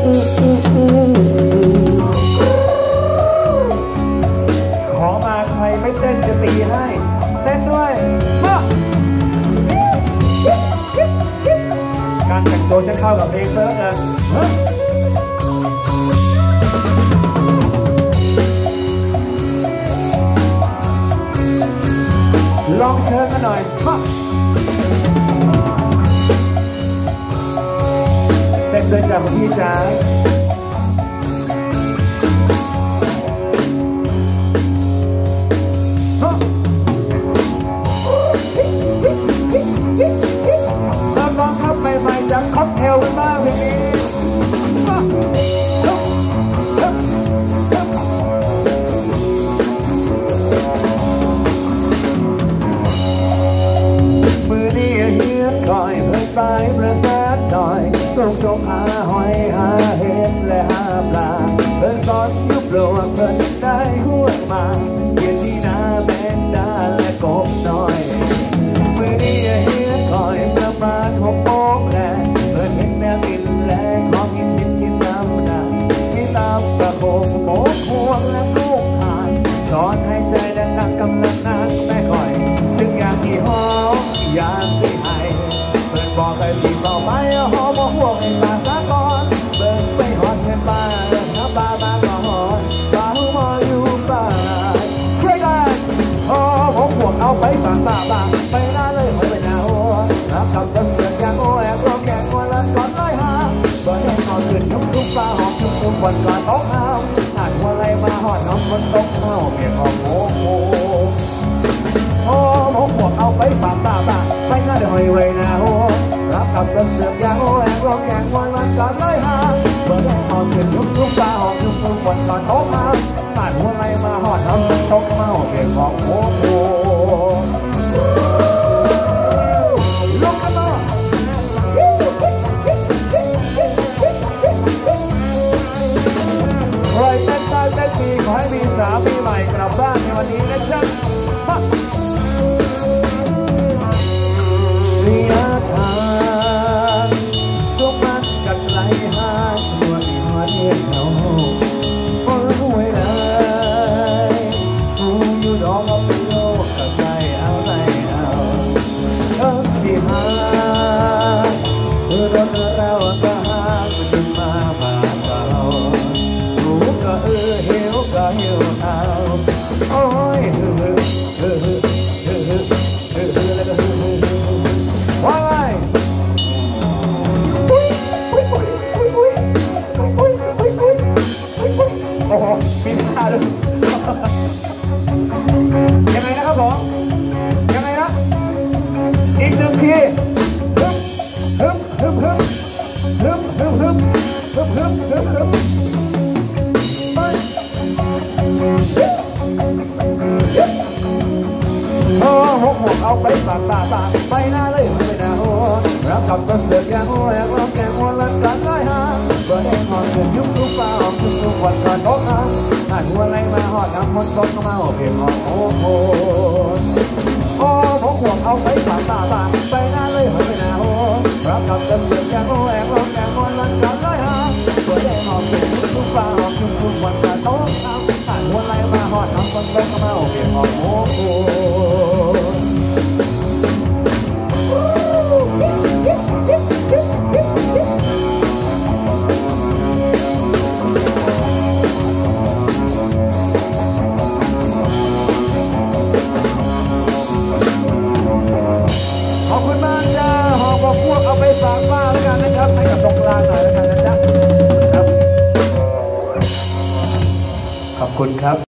ขอมาใครไม่เต้นจะตีให้เต้นด้วยมาการแต่งตัวจะเข้ากับเพลงเซิร์ฟนะลองเชิญกันหน่อยมาเต้นด้วยจากพี่จ๋าแล้วลองเข้าไปใหม่จากค็อกเทลกันบ้างเพลงนี้มือนี้เฮียคอยเพื่อสายประแสหน่อยต้องจงหาหอยหาเห็ดและหาปลาเพื่อสอนยุบโลกเพื่อได้หัวมาเย็นที่นาแมงดาและกบน้อยมือนี้เฮียคอยประมาณ6 โมงแรงเพื่อเห็นแนวกินแรงของกินน้ำนาที่ตามกระโปงโป๊กพวงและลูกทานสอนให้ใจและนักกำลังนักแม่คอยถึงอย่างที่ห้องอย่างที่ให้เปิดบอกให้ที่เบาไปหอมห่วงให้ตาสะก้อนเบิกไปหอดเงินปลาหาปลาบางก็หอดปลาหูมออยู่ปลาช่วยกันหอมห่วงเอาไปฝากบางไปหน้าเลยไปหน้าหัวรับกับต้นเสือกยางโอ้แอบร้องแกงวันละก่อนร้อยหาเบิกให้นอนตื่นยุบทุกปลาหอมทุกวันก่อนต้องห้ามหาหัวไรมาหอดน้องคนตกเท้าเมียหอมโอ้โหโอ้หมวกเอาไปฝากตาไปหน้าเดี๋ยวหอยไว้หน้าหัวรับกับต้นเสือกยางโอ้แอบร้องแกงวันละก่อนร้อยหาเบิกให้นอนตื่นยุบทุกปลาหอมทุกวันก่อนต้องห้ามหาหัวไรมาหอดน้องคนตกเท้าเมียหอมโอ้โหลุกขึ้นมาใครเต้นได้เต้นดีขอให้มีสามีใหม่กลับบ้านในวันนี้นะจ๊ะเรียกทางทุกมันกันไหลหาตัวมีหัวเทียนเขาโอ้ยเลยกูอยู่ดอกกับโลกกับใจเอาใจเอาที่หาโดนเราก็หาจึงมาผ่านเรารู้ก็เหี่ยวก็เหี่ยวเอาโอ้ยว่าไงโอ้โหมีท่าด้วยยังไงนะครับผมยังไงนะอีก1 ทีฮึบฮึบฮึบฮึบฮึบฮึบฮึบฮึบฮึบฮึบไปโอ้หกหัวเอาไปฝากตาไปหน้าเลยไปหน้าหัวรับกับต้นเสือกยางหัวแอบร้องแกงหัวลัดการร้อยหาเบิร์ดให้หอดเกินยุบทุกปลาหอมทุกวันก่อนโต๊ะน้ำหันหัวไรมาหอดน้ำมันต้นมาหอมเพียงหอมโอ้โหโอ้หกหัวเอาไปฝากตาไปหน้าเลยไปหน้าหัวรับกับต้นเสือกยางหัวแอบร้องแกงหัวลัดการร้อยหาเบิร์ดให้หอดเกินยุบทุกปลาหอมทุกวันก่อนโต๊ะน้ำหันหัวไรมาหอดน้ำมันต้นมาหอมเพียงหอมโอ้โหขอบคุณมากจ้าหอบอกพวกเอาไปฝากป้าแล้วกันนะครับให้กับตรงกลางหน่อยแล้วกันนะจ๊ะขอบคุณครับ